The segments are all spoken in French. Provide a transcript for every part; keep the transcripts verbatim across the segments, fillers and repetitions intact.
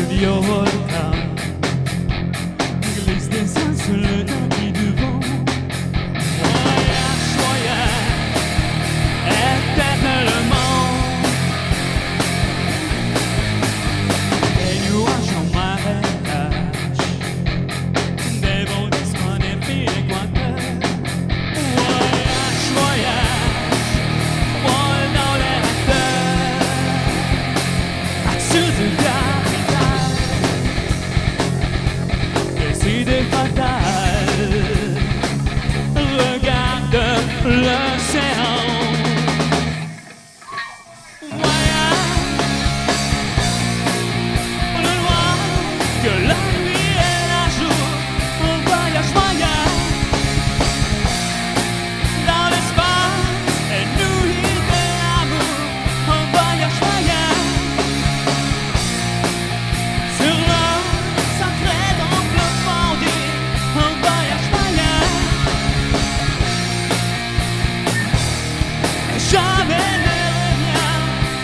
que violeta glisse des seins sur le tapis du vent. Voyage, voyage, éternellement. Des nuages en marécage, des vents disponibles équateurs. Voyage, voyage, vol dans l'air acteur, action de capitale, décidé fatal. Regarde l'océan. Que la nuit et la jour, on voyage, voyage dans l'espace et nuit de l'amour, on voyage, voyage sur l'eau sacrée dans le fondé, on voyage, voyage et jamais ne revient.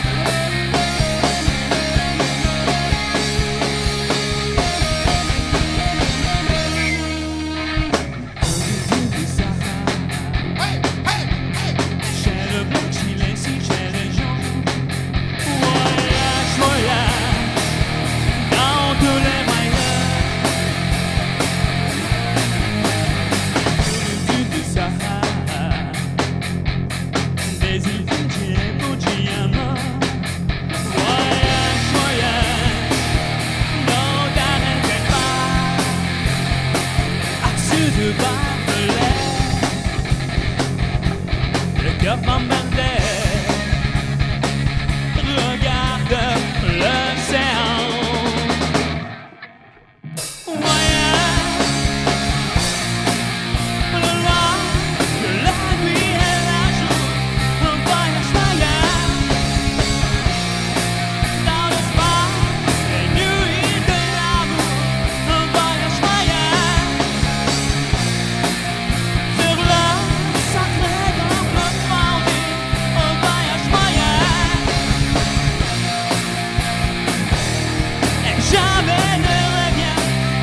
De Barbelais, le cœur m'emmène, regarde l'océan. Voyage, le loin de la nuit et la jour, un voyage, voyage dans l'espace et nuit de l'amour, un voyage, voyage jamais ne revient.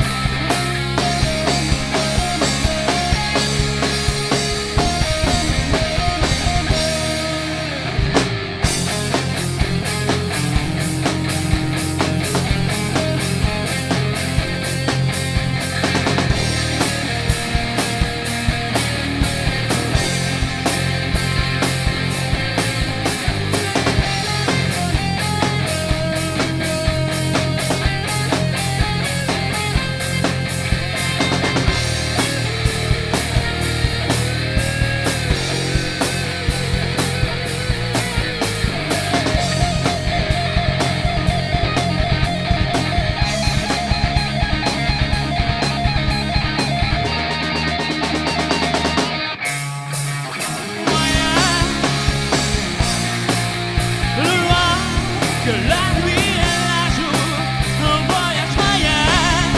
Que la nuit et la jour, un voyage, voyage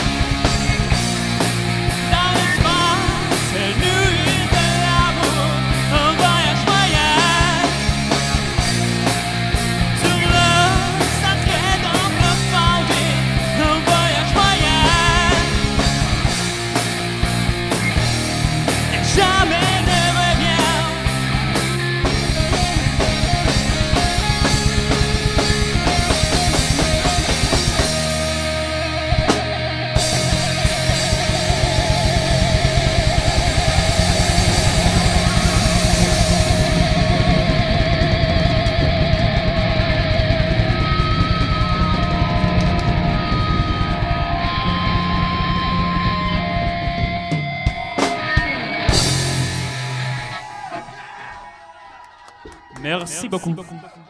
dans l'espace et nuit de l'amour, un voyage, voyage sur le sacré dans le fondé, un voyage, voyage et jamais ne revient. Merci beaucoup.